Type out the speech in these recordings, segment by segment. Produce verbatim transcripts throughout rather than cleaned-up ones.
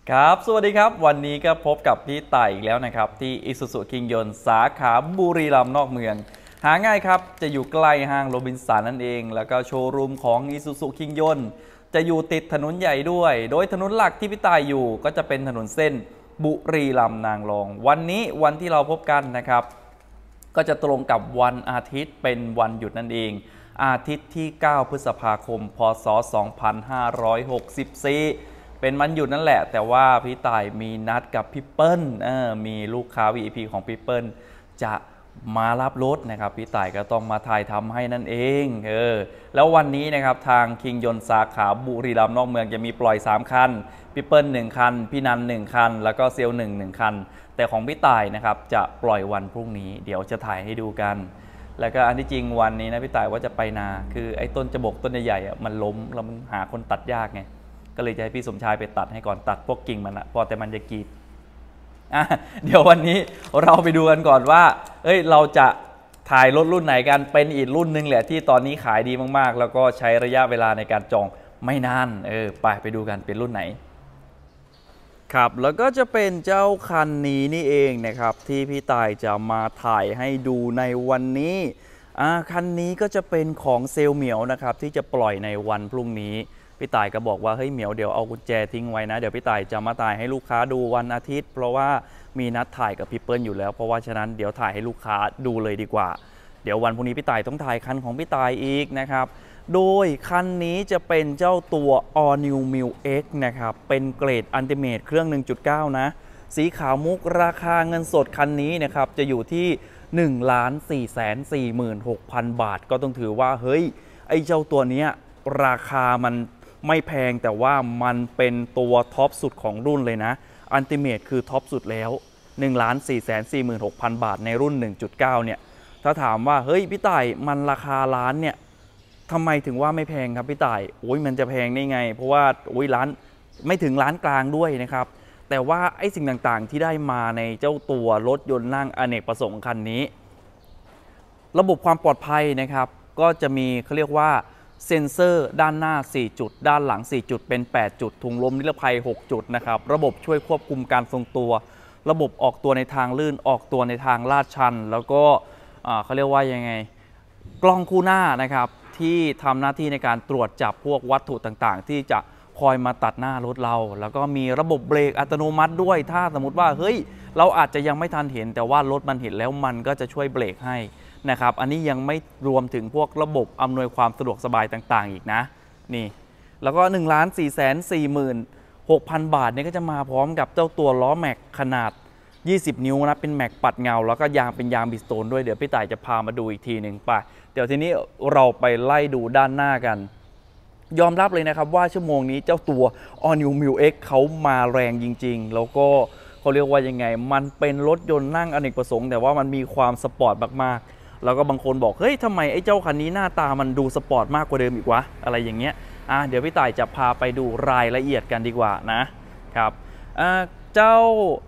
ครับสวัสดีครับวันนี้ก็พบกับพี่ต่ายอีกแล้วนะครับที่ Isuzu คิงยนต์สาขาบุรีรัมย์นอกเมืองหาง่ายครับจะอยู่ใกล้ห้างโรบินสันนั่นเองแล้วก็โชว์รูมของ Isuzu คิงยนต์จะอยู่ติดถนนใหญ่ด้วยโดยถนนหลักที่พี่ต่ายอยู่ก็จะเป็นถนนเส้นบุรีรัมย์นางรองวันนี้วันที่เราพบกันนะครับก็จะตรงกับวันอาทิตย์เป็นวันหยุดนั่นเองอาทิตย์ที่เก้าพฤษภาคมพศสองพันห้าร้อยหกสิบสี่เป็นวันหยุดนั่นแหละแต่ว่าพี่ต่ายมีนัดกับพี่เปิ้ลมีลูกค้า วี ไอ พี ของพี่เปิ้ลจะมารับรถนะครับพี่ต่ายก็ต้องมาถ่ายทำให้นั่นเองเออแล้ววันนี้นะครับทางคิงยนต์สาขาบุรีรัมย์นอกเมืองจะมีปล่อยสามคันพี่เปิ้ลหนึ่งคันพี่นันหนึ่งคันแล้วก็เซลล์หนึ่ง หนึ่งคันแต่ของพี่ต่ายนะครับจะปล่อยวันพรุ่งนี้เดี๋ยวจะถ่ายให้ดูกันแล้วก็อันที่จริงวันนี้นะพี่ต่ายว่าจะไปนาคือไอ้ต้นจบกต้นใหญ่ๆมันล้มแล้วมันหาคนตัดยากไงก็เลยจะให้พี่สมชายไปตัดให้ก่อนตัดพวกกิ่งมันอะพอแต่มันจะกรีดอ่ะเดี๋ยววันนี้เราไปดูกันก่อนว่าเอ้ยเราจะถ่ายรถรุ่นไหนกันเป็นอีกรุ่นหนึ่งแหละที่ตอนนี้ขายดีมากๆแล้วก็ใช้ระยะเวลาในการจองไม่นานเออไปไปดูกันเป็นรุ่นไหนครับแล้วก็จะเป็นเจ้าคันนี้นี่เองนะครับที่พี่ต่ายจะมาถ่ายให้ดูในวันนี้อ่าคันนี้ก็จะเป็นของเซลล์เหมียวนะครับที่จะปล่อยในวันพรุ่งนี้พี่ต่ายก็บอกว่าเฮ้ยเหมียวเดี๋ยวเอากุญแจทิ้งไว้นะเดี๋ยวพี่ต่ายจะมาถ่ายให้ลูกค้าดูวันอาทิตย์เพราะว่ามีนัดถ่ายกับพี่เปิ้ลอยู่แล้วเพราะว่าฉะนั้นเดี๋ยวถ่ายให้ลูกค้าดูเลยดีกว่าเดี๋ยววันพรุ่งนี้พี่ต่ายต้องถ่ายคันของพี่ต่ายอีกนะครับโดยคันนี้จะเป็นเจ้าตัว All New Mil X นะครับเป็นเกรด Ultimate เครื่อง หนึ่งจุดเก้า นะสีขาวมุกราคาเงินสดคันนี้นะครับจะอยู่ที่ หนึ่งล้าน สี่แสนสี่หมื่นหกพัน บาทก็ต้องถือว่าเฮ้ยไอ้เจ้าตัวเนี้ยราคามันไม่แพงแต่ว่ามันเป็นตัวท็อปสุดของรุ่นเลยนะอัลติเมทคือท็อปสุดแล้ว หนึ่งล้าน สี่แสนสี่หมื่นหกพัน บาทในรุ่น หนึ่งจุดเก้า เนี่ยถ้าถามว่าเฮ้ยพี่ต่ายมันราคาล้านเนี่ยทำไมถึงว่าไม่แพงครับพี่ต่ายโอ้ยมันจะแพงได้ไงเพราะว่าโอ้ยร้านไม่ถึงร้านกลางด้วยนะครับแต่ว่าไอ้สิ่งต่างๆที่ได้มาในเจ้าตัวรถยนต์นั่งอเนกประสงค์คันนี้ระบบความปลอดภัยนะครับก็จะมีเขาเรียกว่าเซ็นเซอร์ด้านหน้าสี่จุดด้านหลังสี่จุดเป็นแปดจุดถุงลมนิรภัยหกจุดนะครับระบบช่วยควบคุมการทรงตัวระบบออกตัวในทางลื่นออกตัวในทางลาดชันแล้วก็เขาเรียกว่ายังไงกล้องคู่หน้านะครับที่ทำหน้าที่ในการตรวจจับพวกวัตถุต่างๆที่จะคอยมาตัดหน้ารถเราแล้วก็มีระบบเบรกอัตโนมัติด้วยถ้าสมมติว่าเฮ้ยเราอาจจะยังไม่ทันเห็นแต่ว่ารถมันเห็นแล้วมันก็จะช่วยเบรกให้นะครับอันนี้ยังไม่รวมถึงพวกระบบอำนวยความสะดวกสบายต่างๆอีกนะนี่แล้วก็ หนึ่งล้าน สี่แสนสี่หมื่นหกพัน บาทนี่ก็จะมาพร้อมกับเจ้าตัวล้อแม็กขนาดยี่สิบนิ้วนะเป็นแม็กปัดเงาแล้วก็ยางเป็นยางบิสโตนด้วยเดี๋ยวพี่ต่ายจะพามาดูอีกทีหนึ่งไปเดี๋ยวทีนี้เราไปไล่ดูด้านหน้ากันยอมรับเลยนะครับว่าชั่วโมงนี้เจ้าตัว All New Mil X เขามาแรงจริงๆแล้วก็เขาเรียกว่ายังไงมันเป็นรถยนต์นั่งอเนกประสงค์แต่ว่ามันมีความสปอร์ตมากๆแล้วก็บางคนบอกเฮ้ยทำไมไอ้เจ้าคันนี้หน้าตามันดูสปอร์ตมากกว่าเดิมอีกวะอะไรอย่างเงี้ยอ่ะเดี๋ยวพี่ต่ายจะพาไปดูรายละเอียดกันดีกว่านะครับอ่าเจ้า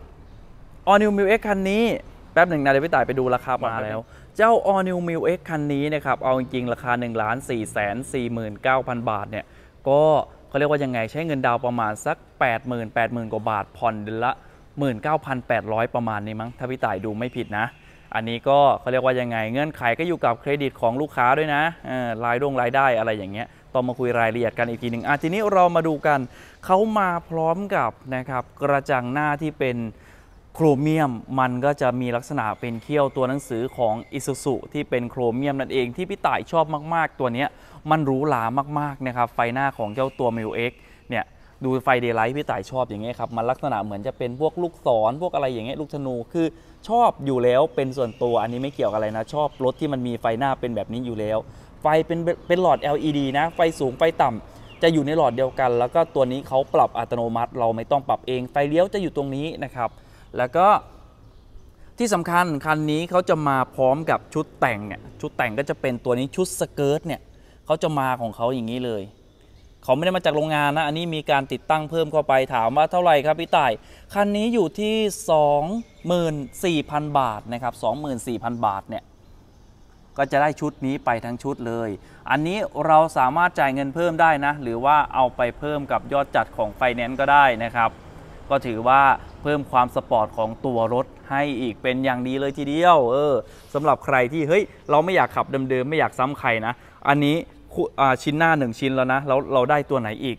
All New Mil X คันนี้แป๊บหนึ่งนะเดี๋ยวพี่ต่ายไปดูราคามาแล้วเจ้า All New Mil X คันนี้นะครับเอาจริงๆราคา หนึ่งล้าน สี่แสนสี่หมื่นเก้าพัน บาทเนี่ยก็เขาเรียกว่ายังไงใช้เงินดาวประมาณสัก แปดหมื่น แปดหมื่น กว่าบาทผ่อนเดือนละ หนึ่งหมื่นเก้าพันแปดร้อย ประมาณนี้มั้งถ้าพี่ต่ายดูไม่ผิดนะอันนี้ก็เขาเรียกว่ายังไงเงื่อนไขก็อยู่กับเครดิตของลูกค้าด้วยนะรายดงรายได้อะไรอย่างเงี้ยต้องมาคุยรายละเอียดกันอีกทีหนึ่งอ่ะทีนี้เรามาดูกันเขามาพร้อมกับนะครับกระจังหน้าที่เป็นโครเมียมมันก็จะมีลักษณะเป็นเขี้ยวตัวหนังสือของ Isuzu ที่เป็นโครเมียมนั่นเองที่พี่ต่ายชอบมากๆตัวนี้มันหรูหรามากๆนะครับไฟหน้าของเจ้าตัว Mil X เนี่ยดูไฟเดย์ไลท์พี่ต่ายชอบอย่างเงี้ยครับมันลักษณะเหมือนจะเป็นพวกลูกศรพวกอะไรอย่างเงี้ยลูกธนูคือชอบอยู่แล้วเป็นส่วนตัวอันนี้ไม่เกี่ยวกับอะไรนะชอบรถที่มันมีไฟหน้าเป็นแบบนี้อยู่แล้วไฟเป็นเป็นหลอด แอล อี ดี นะไฟสูงไฟต่ำจะอยู่ในหลอดเดียวกันแล้วก็ตัวนี้เขาปรับอัตโนมัติเราไม่ต้องปรับเองไฟเลี้ยวจะอยู่ตรงนี้นะครับแล้วก็ที่สำคัญคันนี้เขาจะมาพร้อมกับชุดแต่งเนี่ยชุดแต่งก็จะเป็นตัวนี้ชุดสเกิร์ตเนี่ยเขาจะมาของเขาอย่างนี้เลยเขาไม่ได้มาจากโรงงานนะอันนี้มีการติดตั้งเพิ่มเข้าไปถามว่าเท่าไหร่ครับพี่ต่ายคันนี้อยู่ที่ สองหมื่นสี่พัน บาทนะครับ สองหมื่นสี่พัน บาทเนี่ยก็จะได้ชุดนี้ไปทั้งชุดเลยอันนี้เราสามารถจ่ายเงินเพิ่มได้นะหรือว่าเอาไปเพิ่มกับยอดจัดของไฟแนนซ์ก็ได้นะครับก็ถือว่าเพิ่มความสปอร์ตของตัวรถให้อีกเป็นอย่างดีเลยทีเดียวเออสำหรับใครที่เฮ้ยเราไม่อยากขับเดิมๆไม่อยากซ้ำใครนะอันนี้ชิ้นหน้าหนึ่งชิ้นแล้วนะแล้วเราได้ตัวไหนอีก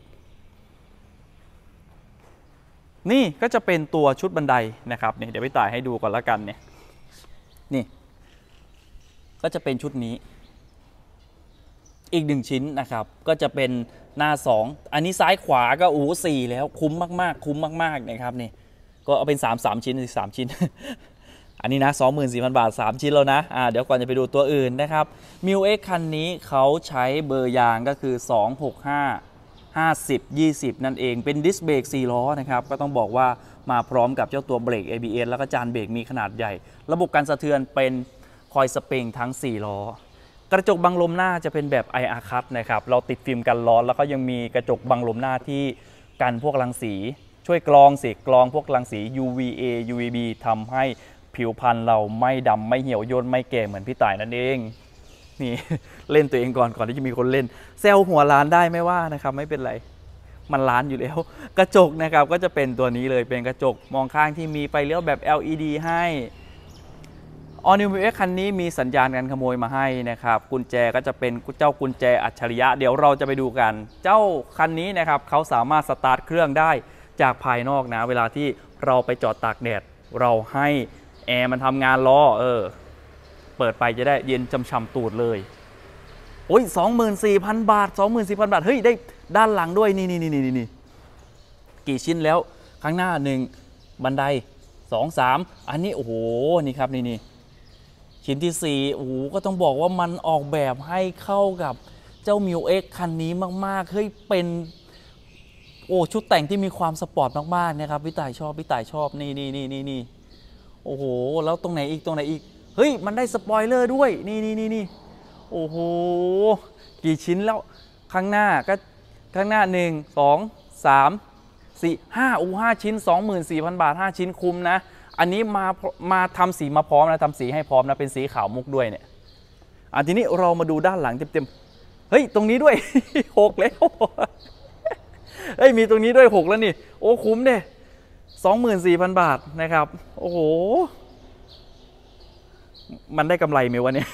นี่ก็จะเป็นตัวชุดบันไดนะครับเนี่ยเดี๋ยวพี่ต่ายให้ดูก่อนละกันเนี่ยนี่ก็จะเป็นชุดนี้อีกหนึ่งชิ้นนะครับก็จะเป็นหน้าสองอันนี้ซ้ายขวาก็โอ้สี่แล้วคุ้มมากๆคุ้มมากๆนะครับนี่ก็เอาเป็นสาม สามชิ้นอีกสามชิ้น อันนี้นะ สองหมื่นสี่พัน บาทสามชิ้นแล้วนะอ่าเดี๋ยวก่อนจะไปดูตัวอื่นนะครับ มิว เอ็กซ์ คันนี้เขาใช้เบอร์ยางก็คือสอง หก ห้า ห้าสิบ ยี่สิบนั่นเองเป็นดิสเบรกสี่ล้อนะครับก็ต้องบอกว่ามาพร้อมกับเจ้าตัวเบรก เอ บี เอส แล้วก็จานเบรกมีขนาดใหญ่ระบบการสะเทือนเป็นคอยสปริงทั้งสี่ล้อกระจกบังลมหน้าจะเป็นแบบ ไอ อาร์ Cut นะครับเราติดฟิล์มกันร้อนแล้วก็ยังมีกระจกบังลมหน้าที่กันพวกรังสีช่วยกรองสีกรองพวกรังสี ยู วี เอ ยู วี บี ทำให้ผิวพรรณเราไม่ดำไม่เหี่ยวย่นไม่แก่เหมือนพี่ต่ายนั่นเองนี่เล่นตัวเองก่อนก่อนที่จะมีคนเล่นเซลหัวล้านได้ไม่ว่านะครับไม่เป็นไรมันล้านอยู่แล้วกระจกนะครับก็จะเป็นตัวนี้เลยเป็นกระจกมองข้างที่มีไฟเลี้ยวแบบ แอล อี ดี ให้All New มิว เอ็กซ์ คันนี้มีสัญญาณการขโมยมาให้นะครับกุญแจก็จะเป็นเจ้ากุญแจอัจฉริยะเดี๋ยวเราจะไปดูกันเจ้าคันนี้นะครับเขาสามารถสตาร์ทเครื่องได้จากภายนอกนะเวลาที่เราไปจอดตากแดดเราให้แอร์มันทำงานล้อเออเปิดไปจะได้เย็นช่ำๆตูดเลยโอ้ย สองหมื่นสี่พัน บาท สองหมื่นสี่พัน บาทเฮ้ยได้ด้านหลังด้วยนี่นี่นี่นี่นี่กี่ชิ้นแล้วข้างหน้าหนึ่งบันไดสอง สามอันนี้โอ้โหนี่ครับนี่นี่ชิ้นที่สี่โอ้โหก็ต้องบอกว่ามันออกแบบให้เข้ากับเจ้า มิว เอ็กซ์ คันนี้มากๆเฮ้ยเป็นโอ้ชุดแต่งที่มีความสปอร์ตมากๆนะครับพี่ต่ายชอบพี่ต่ายชอบนี่นี่นี่นี่นี่โอ้โหแล้วตรงไหนอีกตรงไหนอีกเฮ้ยมันได้สปอยเลอร์ด้วยนี่นี่นี่นี่โอ้โหกี่ชิ้นแล้วข้างหน้าก็ข้างหน้าหนึ่งสองสามสี่ห้าโอ้ห้าชิ้น สองหมื่นสี่พัน บาทห้าชิ้นคุ้มนะอันนี้มามาทำสีมาพร้อมนะทำสีให้พร้อมนะเป็นสีขาวมุกด้วยเนี่ยอันทีนี้เรามาดูด้านหลังเต็มๆเฮ้ยตรงนี้ด้วย หกแล้วเฮ้ยมีตรงนี้ด้วยหกแล้วนี่โอ้คุ้มเด้สองหมื่นสี่พัน บาทนะครับโอ้โหมันได้กำไรไหมวะเนี่ย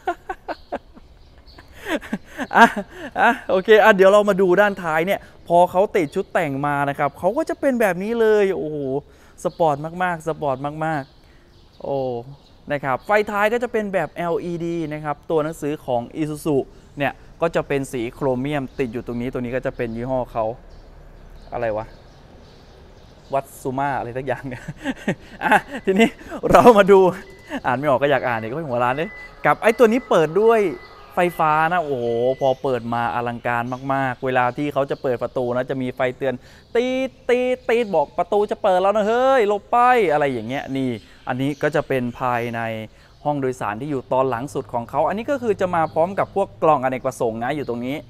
อ่ะอ่ะโอเคอ่ะเดี๋ยวเรามาดูด้านท้ายเนี่ยพอเขาติดชุดแต่งมานะครับเขาก็จะเป็นแบบนี้เลยโอ้โหสปอร์ตมากๆสปอร์ตมากๆโอ้นะครับไฟท้ายก็จะเป็นแบบ แอล อี ดี นะครับตัวหนังสือของ Isuzu เนี่ยก็จะเป็นสีโครเมียมติดอยู่ตรงนี้ตัวนี้ก็จะเป็นยี่ห้อเขาอะไรวะวัตซูมาอะไรสักอย่างเนี่ยอ่ะทีนี้เรามาดูอ่านไม่ออกก็อยากอ่านอีกก็หัวร้านเลยกับไอ้ตัวนี้เปิดด้วยไฟฟ้านะโอ้โหพอเปิดมาอลังการมากๆเวลาที่เขาจะเปิดประตูนะจะมีไฟเตือนตีตีตีบอกประตูจะเปิดแล้วนะเฮ้ยหลบไปอะไรอย่างเงี้ยนี่อันนี้ก็จะเป็นภายในห้องโดยสารที่อยู่ตอนหลังสุดของเขาอันนี้ก็คือจะมาพร้อมกับพวกกล่องอเนกประสงค์นะอยู่ตรงนี้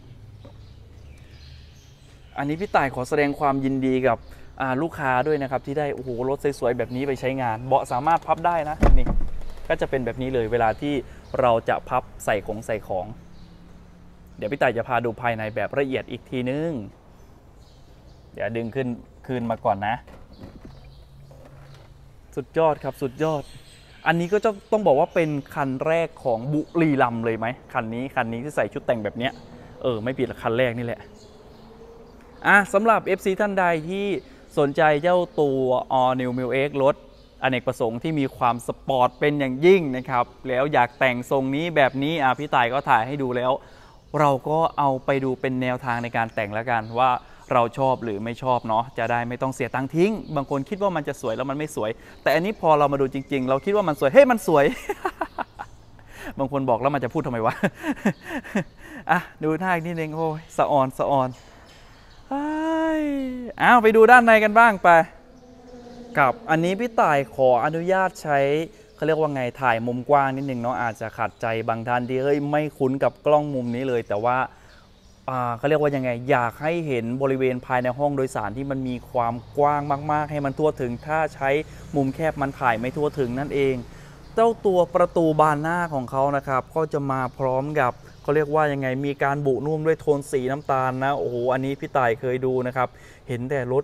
อันนี้พี่ต่ายขอแสดงความยินดีกับลูกค้าด้วยนะครับที่ได้โอ้โหรถสวยๆแบบนี้ไปใช้งานเบาะสามารถพับได้นะนี่ก็จะเป็นแบบนี้เลยเวลาที่เราจะพับใส่ของใส่ของเดี๋ยวพี่ต่ายจะพาดูภายในแบบละเอียดอีกทีนึงเดี๋ยวดึงขึ้นคืนมาก่อนนะสุดยอดครับสุดยอดอันนี้ก็จะต้องบอกว่าเป็นคันแรกของบุรีรัมย์เลยไหมคันนี้คันนี้ที่ใส่ชุดแต่งแบบนี้เออไม่ผิดคันแรกนี่แหละอ่ะสำหรับ เอฟ ซี ท่านใดที่สนใจเจ้าตัว All New มิว เอ็กซ์ รถอเนกประสงค์ที่มีความสปอร์ตเป็นอย่างยิ่งนะครับแล้วอยากแต่งทรงนี้แบบนี้อ่ะพี่ต่ายก็ถ่ายให้ดูแล้วเราก็เอาไปดูเป็นแนวทางในการแต่งแล้วกันว่าเราชอบหรือไม่ชอบเนาะจะได้ไม่ต้องเสียตังค์ทิ้งบางคนคิดว่ามันจะสวยแล้วมันไม่สวยแต่อันนี้พอเรามาดูจริงๆเราคิดว่ามันสวยเฮ้ยมันสวย บางคนบอกแล้วมันจะพูดทำไมวะ อ่ะดูท่าอีกนิดนึงโอ้ยสะออนสะออนอ้าวไปดูด้านในกันบ้างไปกับอันนี้พี่ต่ายขออนุญาตใช้เขาเรียกว่าไงถ่ายมุมกว้างนิดนึงเนาะอาจจะขัดใจบางท่านที่เฮ้ยไม่คุ้นกับกล้องมุมนี้เลยแต่ว่าเขาเรียกว่ายังไงอยากให้เห็นบริเวณภายในห้องโดยสารที่มันมีความกว้างมากๆให้มันทั่วถึงถ้าใช้มุมแคบมันถ่ายไม่ทั่วถึงนั่นเองเจ้าตัวประตูบานหน้าของเขานะครับก็จะมาพร้อมกับเขาเรียกว่ายังไงมีการบุนุ่มด้วยโทนสีน้ำตาลนะโอ้โหอันนี้พี่ต่ายเคยดูนะครับเห็นแต่รถ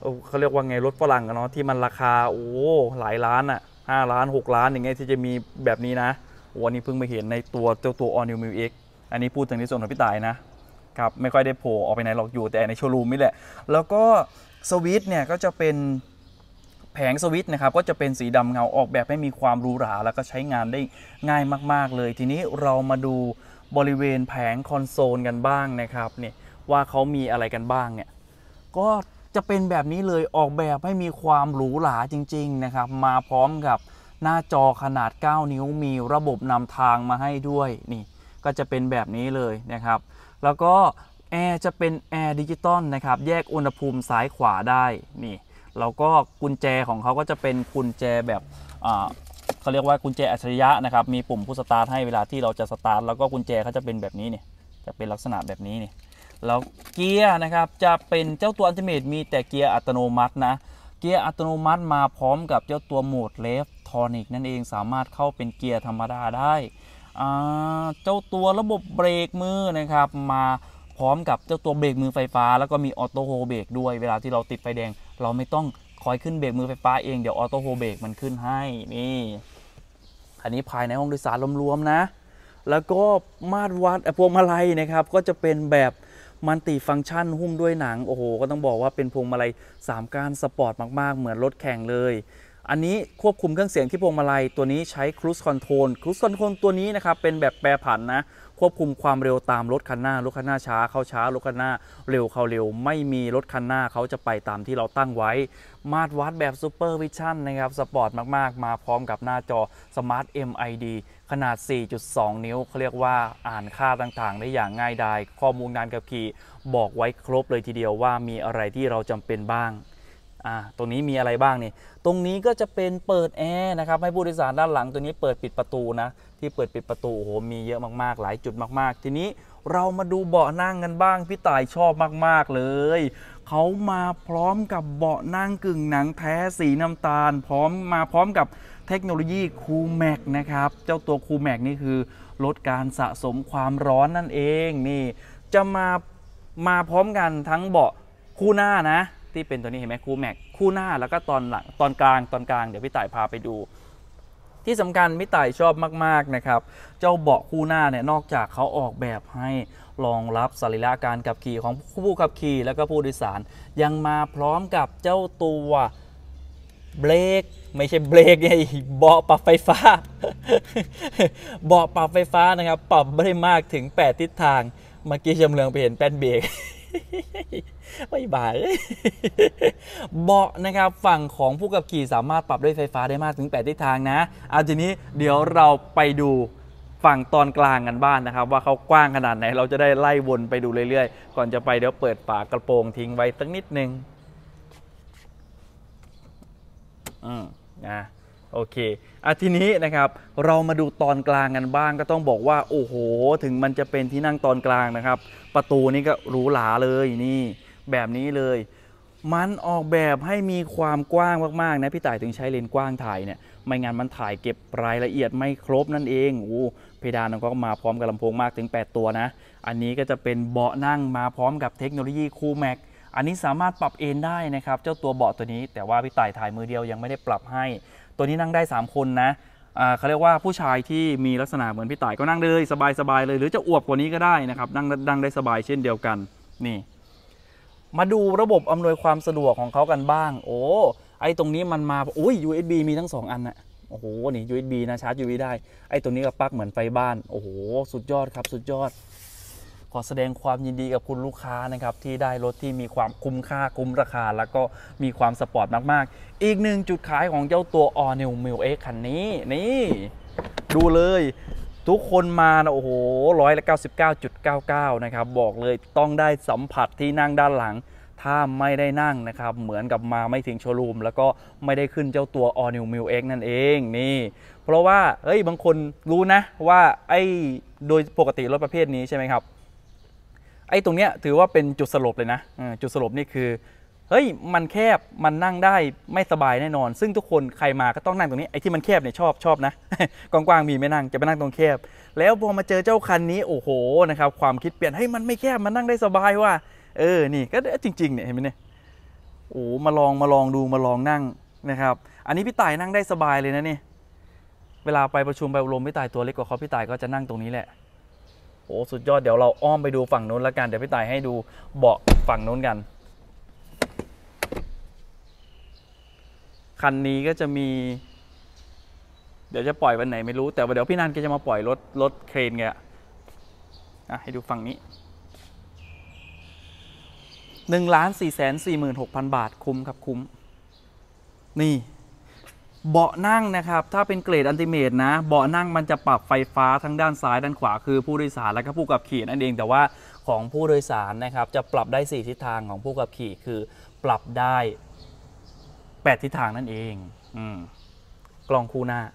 เขาเรียกว่าไงรถฝรั่งกันเนาะที่มันราคาโอ้หลายล้านอ่ะห้าล้านหกล้านอย่างเงี้ยที่จะมีแบบนี้นะวันนี้เพิ่งมาเห็นในตัวเจ้าตัว All New มิว เอ็กซ์ อันนี้พูดถึงในส่วนของพี่ต่ายนะครับไม่ค่อยได้โผล่ออกไปไหนหรอกอยู่แต่ในโชว์รูมนี่แหละแล้วก็สวิตช์เนี่ยก็จะเป็นแผงสวิตช์นะครับก็จะเป็นสีดำเงาออกแบบให้มีความหรูหราแล้วก็ใช้งานได้ง่ายมากๆเลยทีนี้เรามาดูบริเวณแผงคอนโซลกันบ้างนะครับเนี่ยว่าเขามีอะไรกันบ้างเนี่ยก็จะเป็นแบบนี้เลยออกแบบให้มีความหรูหราจริงๆนะครับมาพร้อมกับหน้าจอขนาดเก้านิ้วมีระบบนำทางมาให้ด้วยนี่ก็จะเป็นแบบนี้เลยนะครับแล้วก็แอร์จะเป็นแอร์ดิจิตอลนะครับแยกอุณหภูมิซ้ายขวาได้นี่แล้วก็กุญแจของเขาก็จะเป็นกุญแจแบบอ่าเขาเรียกว่ากุญแจอัจฉริยะนะครับมีปุ่มพุชสตาร์ทให้เวลาที่เราจะสตาร์ทแล้วก็กุญแจเขาจะเป็นแบบนี้เนี่ยจะเป็นลักษณะแบบนี้เนี่ยแล้วเกียร์นะครับจะเป็นเจ้าตัวอัลติเมทมีแต่เกียร์อัตโนมัตินะเกียร์อัตโนมัติมาพร้อมกับเจ้าตัวโหมดเลฟทอนิกนั่นเองสามารถเข้าเป็นเกียร์ธรรมดาได้เจ้าตัวระบบเบรกมือนะครับมาพร้อมกับเจ้าตัวเบรกมือไฟฟ้าแล้วก็มีออโต้โฮเบรกด้วยเวลาที่เราติดไฟแดงเราไม่ต้องคอยขึ้นเบรกมือไฟฟ้าเองเดี๋ยวออโต้โฮเบรกมันขึ้นให้นี่อันนี้ภายในห้องโดยสารรวมๆนะแล้วก็มาตรวัดพวงมาลัยนะครับก็จะเป็นแบบมัลติฟังก์ชันหุ้มด้วยหนังโอ้โหก็ต้องบอกว่าเป็นพวงมาลัยสามก้านสปอร์ตมากๆเหมือนรถแข่งเลยอันนี้ควบคุมเครื่องเสียงที่พวงมาลัยตัวนี้ใช้ Cruise Control Cruise Control ตัวนี้นะครับเป็นแบบแปรผันนะควบคุมความเร็วตามรถคันหน้ารถคันหน้าช้าเข้าช้ารถคันหน้าเร็วเข้าเร็วไม่มีรถคันหน้าเขาจะไปตามที่เราตั้งไว้มาตรวัดแบบ Super Vision นะครับสปอร์ตมากๆมาพร้อมกับหน้าจอ Smart เอ็ม ไอ ดี ขนาด สี่จุดสอง นิ้วเขาเรียกว่าอ่านค่าต่างๆได้อย่างง่ายดายข้อมูลการขับขี่บอกไว้ครบเลยทีเดียวว่ามีอะไรที่เราจำเป็นบ้างอ่าตรงนี้มีอะไรบ้างนี่ตรงนี้ก็จะเป็นเปิดแอร์นะครับให้ผู้โดยสารด้านหลังตัวนี้เปิดปิดประตูนะที่เปิดปิดประตูโอ้โหมีเยอะมากๆหลายจุดมากๆทีนี้เรามาดูเบาะนั่งกันบ้างพี่ต่ายชอบมากๆเลยเขามาพร้อมกับเบาะนั่งกึ่งหนังแท้สีน้ำตาลพร้อมมาพร้อมกับเทคโนโลยีคูลแม็กนะครับเจ้าตัวคูลแม็กนี่คือลดการสะสมความร้อนนั่นเองนี่จะมามาพร้อมกันทั้งเบาะคู่หน้านะที่เป็นตัวนี้เห็นไหมคูลแม็กคู่หน้าแล้วก็ตอนหลังตอนกลางตอนกลางเดี๋ยวพี่ต่ายพาไปดูที่สำคัญพี่ต่ายชอบมากๆนะครับเจ้าเบาะคู่หน้าเนี่ยนอกจากเขาออกแบบให้รองรับสรีระการขับขี่ของผู้ขับขี่แล้วก็ผู้โดยสารยังมาพร้อมกับเจ้าตัวเบรกไม่ใช่เบรกไงเบาะปรับไฟฟ้า เบาะปรับไฟฟ้านะครับปรับได้มากถึงแปดทิศทางเมื่อกี้จำเรืองไปเห็นแป้นเบรก ไม่บาย เบาะนะครับฝั่งของผู้ขับขี่สามารถปรับด้วยไฟฟ้าได้มากถึงแปดทิศทางนะเอาทีนี้เดี๋ยวเราไปดูฝั่งตอนกลางกันบ้าง น, นะครับว่าเขากว้างขนาดไหนเราจะได้ไล่วนไปดูเรื่อยๆก่อนจะไปเดี๋ยวเปิดฝากระโปรงทิ้งไว้สักนิดนึงอืมนะโอเคอ่ะทีนี้นะครับเรามาดูตอนกลางกันบ้างก็ต้องบอกว่าโอ้โหถึงมันจะเป็นที่นั่งตอนกลางนะครับประตูนี่ก็หรูหราเลยนี่แบบนี้เลยมันออกแบบให้มีความกว้างมากๆนะพี่ต่ายถึงใช้เลนส์กว้างถ่ายเนี่ยไม่งั้นมันถ่ายเก็บรายละเอียดไม่ครบนั่นเองโอ้เพดานก็มาพร้อมกับลำโพงมากถึงแปดตัวนะอันนี้ก็จะเป็นเบาะนั่งมาพร้อมกับเทคโนโลยีคูลแม็กอันนี้สามารถปรับเอนได้นะครับเจ้าตัวเบาะตัวนี้แต่ว่าพี่ต่ายถ่ายมือเดียวยังไม่ได้ปรับให้ตัวนี้นั่งได้สามคนนะเขาเรียกว่าผู้ชายที่มีลักษณะเหมือนพี่ต่ายก็นั่งเลยสบายๆเลยหรือจะอวบกว่านี้ก็ได้นะครับนั่งนั่งได้สบายเช่นเดียวกันนี่มาดูระบบอำนวยความสะดวกของเขากันบ้างโอ้ไอตรงนี้มันมาอุ้ย ยู เอส บี มีทั้งสองอันนะโอ้โหนี่ ยู เอส บี นะชาร์จ ยู วี ได้ไอตัวนี้ก็ปลั๊กเหมือนไฟบ้านโอ้โหสุดยอดครับสุดยอดขอแสดงความยินดีกับคุณลูกค้านะครับที่ได้รถที่มีความคุ้มค่าคุ้มราคาแล้วก็มีความสปอร์ตมากๆอีกหนึ่งจุดขายของเจ้าตัว All New มิว เอ็กซ์ คันนี้นี่ดูเลยทุกคนมานะโอ้โหร้อยละเก้าสิบเก้าจุดเก้าเก้านะครับบอกเลยต้องได้สัมผัสที่นั่งด้านหลังถ้าไม่ได้นั่งนะครับเหมือนกับมาไม่ถึงโชว์รูมแล้วก็ไม่ได้ขึ้นเจ้าตัว All New มิว เอ็กซ์ นั่นเองนี่เพราะว่าเฮ้ยบางคนรู้นะว่าไอ้โดยปกติรถประเภทนี้ใช่ไหมครับไอ้ตรงเนี้ยถือว่าเป็นจุดสลบเลยนะจุดสลบนี่คือเฮ้ยมันแคบมันนั่งได้ไม่สบายแน่นอนซึ่งทุกคนใครมาก็ต้องนั่งตรงนี้ไอ้ที่มันแคบเนี่ยชอบชอบนะ กว้างๆมีไม่นั่งจะไปนั่งตรงแคบแล้วพอมาเจอเจ้าคันนี้โอ้โหนะครับความคิดเปลี่ยนให้มันไม่แคบมันนั่งได้สบายว่ะเออนี่ก็จริงๆเนี่ยเห็นไหมเนี่ยโอ้มาลองมาลองดูมาลองนั่งนะครับอันนี้พี่ต่ายนั่งได้สบายเลยนะนี่เวลาไปประชุมไปอบรมพี่ต่ายตัวเล็กกว่าเขาพี่ต่ายก็จะนั่งตรงนี้แหละโอ้สุดยอดเดี๋ยวเราอ้อมไปดูฝั่งนู้นแล้วกันเดี๋ยวพี่ต่ายให้ดูเบาะฝั่งนู้นกันคันนี้ก็จะมีเดี๋ยวจะปล่อยวันไหนไม่รู้แต่เดี๋ยวพี่นันแกจะมาปล่อยรถรถเครนแกอ่ะให้ดูฝั่งนี้หนึ่งล้านสี่แสนสี่หมื่นหกพันบาทคุ้มครับคุ้มนี่เบาะนั่งนะครับถ้าเป็นเกรดอัลติเมทนะเบาะนั่งมันจะปรับไฟฟ้าทั้งด้านซ้ายด้านขวาคือผู้โดยสารและก็ผู้ขับขี่นั่นเองแต่ว่าของผู้โดยสารนะครับจะปรับได้สี่ทิศทางของผู้ขับขี่คือปรับได้แปดทิศทางนั่นเองอืมกล้องคู่หน้า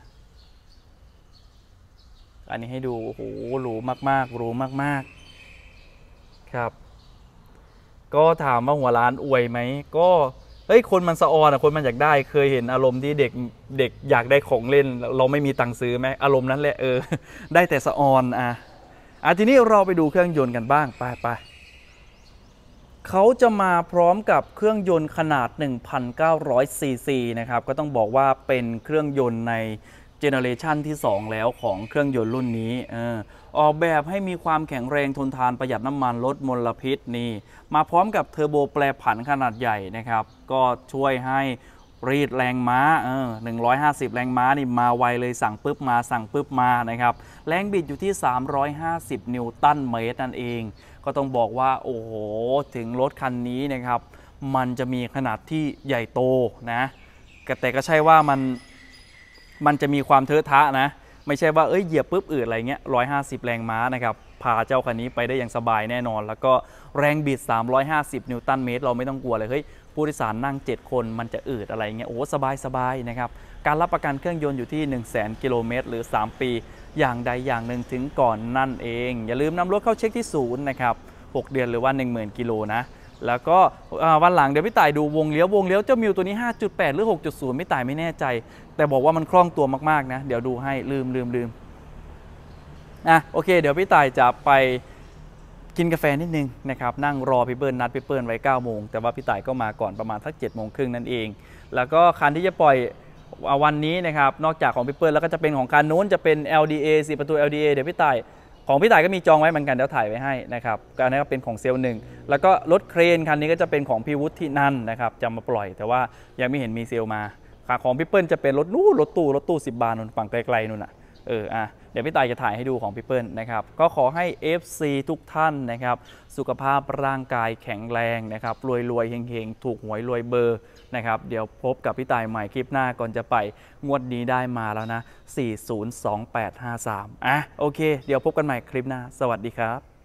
อันนี้ให้ดูโอ้โหหรูมากๆหรูมากๆครับก็ถามว่าหัวร้านอวยไหมก็เฮ้ยคนมันสะออนอะคนมันอยากได้เคยเห็นอารมณ์ที่เด็กเด็กอยากได้ของเล่นเราไม่มีตังค์ซื้อไหมอารมณ์นั้นแหละเออได้แต่สะออนอ่ะอ่ะทีนี้เราไปดูเครื่องยนต์กันบ้างไปไปเขาจะมาพร้อมกับเครื่องยนต์ขนาด หนึ่งพันเก้าร้อย ซีซี นะครับก็ต้องบอกว่าเป็นเครื่องยนต์ในเจเนอเรชันที่สองแล้วของเครื่องยนต์รุ่นนี้เออออกแบบให้มีความแข็งแรงทนทานประหยัดน้ำมันลดมลพิษนี่มาพร้อมกับเทอร์โบแปรผันขนาดใหญ่นะครับก็ช่วยให้รีดแรงม้าเออหนึ่งร้อยห้าสิบแรงม้านี่มาไวเลยสั่งปุ๊บมาสั่งปุ๊บมานะครับแรงบิดอยู่ที่สามร้อยห้าสิบนิวตันเมตรนั่นเองก็ต้องบอกว่าโอ้โหถึงรถคันนี้นะครับมันจะมีขนาดที่ใหญ่โตนะแต่ก็ใช่ว่ามันมันจะมีความเทอะทะนะไม่ใช่ว่าเอ้ยเหยียบปุ๊บอืดอะไรเงี้ยหนึ่งร้อยห้าสิบแรงม้านะครับพาเจ้าคันนี้ไปได้อย่างสบายแน่นอนแล้วก็แรงบิดสามร้อยห้าสิบนิวตันเมตรเราไม่ต้องกลัวเลยเฮ้ยผู้โดยสารนั่งเจ็ดคนมันจะอืดอะไรเงี้ยโอ้สบายสบายนะครับการรับประกันเครื่องยนต์อยู่ที่ หนึ่งแสน กิโลเมตรหรือสามปีอย่างใดอย่างหนึ่งถึงก่อนนั่นเองอย่าลืมนำรถเข้าเช็คที่ศูนย์นะครับหกเดือนหรือว่า หนึ่งหมื่น กิโลนะแล้วก็วันหลังเดี๋ยวพี่ต่ายดูวงเลี้ยววงเลี้ยวเจ้ามิวตัวนี้ ห้าจุดแปด หรือ หกจุดศูนย์ ไม่ต่ายไม่แน่ใจแต่บอกว่ามันคล่องตัวมากๆนะเดี๋ยวดูให้ลืมลืมลืมอ่ะโอเคเดี๋ยวพี่ต่ายจะไปกินกาแฟนิดนึงนะครับนั่งรอพี่เปิ้ลนัดพี่เปิ้ลไว้เก้าโมงแต่ว่าพี่ต่ายก็มาก่อนประมาณสักเจ็ดโมงครึ่งนั่นเองแล้วก็คันที่จะปล่อยวันนี้นะครับนอกจากของพี่เปิ้ลแล้วก็จะเป็นของคันนู้นจะเป็น แอล ดี เอ สี่ประตู แอล ดี เอ เดี๋ยวพี่ต่ายของพี่ต่ายก็มีจองไว้เหมือนกันเดี๋ยวถ่ายไว้ให้นะครับก็อันนี้ก็เป็นของเซลล์หนึ่งแล้วก็รถเครนคันนี้ก็จะเป็นของพี่วุฒิที่นั่นนะครับจะมาปล่อยแต่ว่ายังไม่เห็นมีเซลล์มาของพี่เปิ้ลจะเป็นรถนู้รถตู้รถตู้สิบบาทนู่นฝั่งไกลๆนู่นน่ะเอออ่ะเดี๋ยวพี่ต่ายจะถ่ายให้ดูของพี่เปิ้ลนะครับก็ขอให้ เอฟ ซี ทุกท่านนะครับสุขภาพร่างกายแข็งแรงนะครับรวยรวยเฮงๆถูกหวยรวยเบอร์นะครับเดี๋ยวพบกับพี่ต่ายใหม่คลิปหน้าก่อนจะไปงวดนี้ได้มาแล้วนะสี่ ศูนย์ สอง แปด ห้า สามอ่ะโอเคเดี๋ยวพบกันใหม่คลิปหน้าสวัสดีครับ